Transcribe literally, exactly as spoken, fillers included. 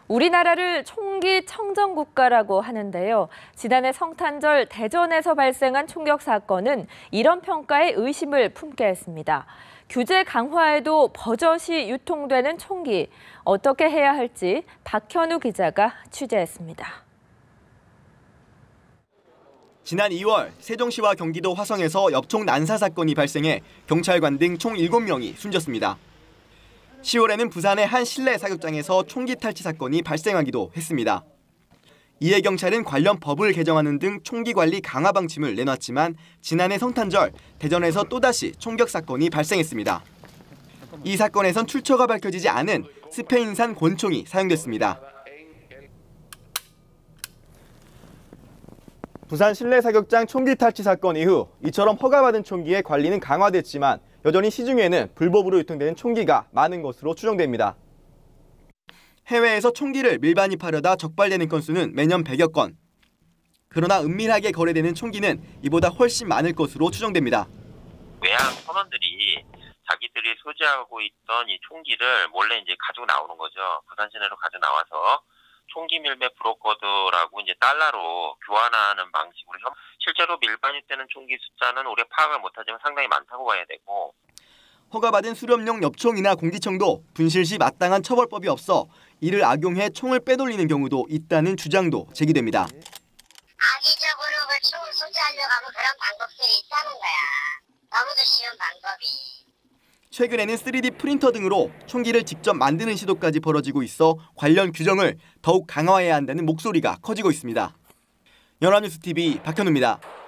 우리나라를 총기 청정 국가라고 하는데요. 지난해 성탄절 대전에서 발생한 총격 사건은 이런 평가에 의심을 품게 했습니다. 규제 강화에도 버젓이 유통되는 총기, 어떻게 해야 할지 박현우 기자가 취재했습니다. 지난 이월 세종시와 경기도 화성에서 엽총 난사 사건이 발생해 경찰관 등 총 일곱 명이 숨졌습니다. 시월에는 부산의 한 실내 사격장에서 총기 탈취 사건이 발생하기도 했습니다. 이에 경찰은 관련 법을 개정하는 등 총기 관리 강화 방침을 내놨지만 지난해 성탄절 대전에서 또다시 총격 사건이 발생했습니다. 이 사건에선 출처가 밝혀지지 않은 스페인산 권총이 사용됐습니다. 부산 실내 사격장 총기 탈취 사건 이후 이처럼 허가받은 총기의 관리는 강화됐지만 여전히 시중에는 불법으로 유통되는 총기가 많은 것으로 추정됩니다. 해외에서 총기를 밀반입하려다 적발되는 건수는 매년 백여 건. 그러나 은밀하게 거래되는 총기는 이보다 훨씬 많을 것으로 추정됩니다. 외항 선원들이 자기들이 소지하고 있던 이 총기를 몰래 이제 가지고 나오는 거죠. 부산 시내로 가지고 나와서 총기 밀매 브로커들하고 이제 달러로 교환하는 방식으로 현 실제로 밀반입되는 총기 숫자는 우리가 파악을 못하지만 상당히 많다고 봐야 되고. 허가받은 수렴용 엽총이나 공기총도 분실 시 마땅한 처벌법이 없어 이를 악용해 총을 빼돌리는 경우도 있다는 주장도 제기됩니다. 악의적으로 그 총을 소지하려고 하면 그런 방법들이 있다는 거야. 너무도 쉬운 방법이. 최근에는 쓰리디 프린터 등으로 총기를 직접 만드는 시도까지 벌어지고 있어 관련 규정을 더욱 강화해야 한다는 목소리가 커지고 있습니다. 연합뉴스티비 박현우입니다.